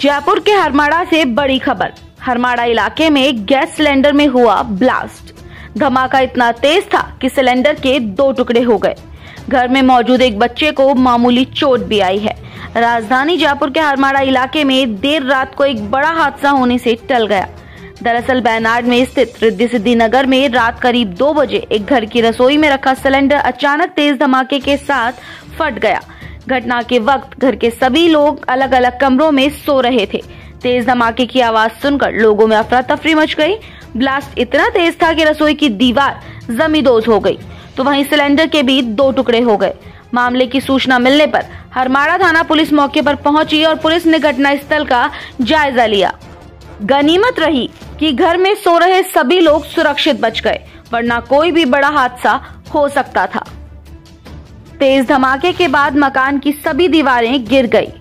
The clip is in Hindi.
जयपुर के हरमाड़ा से बड़ी खबर। हरमाड़ा इलाके में गैस सिलेंडर में हुआ ब्लास्ट। धमाका इतना तेज था कि सिलेंडर के 2 टुकड़े हो गए। घर में मौजूद एक बच्चे को मामूली चोट भी आई है। राजधानी जयपुर के हरमाड़ा इलाके में देर रात को एक बड़ा हादसा होने से टल गया। दरअसल बेनाड में स्थित रिद्धि सिद्धि नगर में रात करीब 2 बजे एक घर की रसोई में रखा सिलेंडर अचानक तेज धमाके के साथ फट गया। घटना के वक्त घर के सभी लोग अलग अलग कमरों में सो रहे थे। तेज धमाके की आवाज सुनकर लोगों में अफरा तफरी मच गई। ब्लास्ट इतना तेज था कि रसोई की दीवार जमींदोज हो गई, तो वहीं सिलेंडर के भी 2 टुकड़े हो गए। मामले की सूचना मिलने पर हरमाड़ा थाना पुलिस मौके पर पहुंची और पुलिस ने घटनास्थल का जायजा लिया। गनीमत रही कि घर में सो रहे सभी लोग सुरक्षित बच गए, वरना कोई भी बड़ा हादसा हो सकता था। तेज धमाके के बाद मकान की सभी दीवारें गिर गई।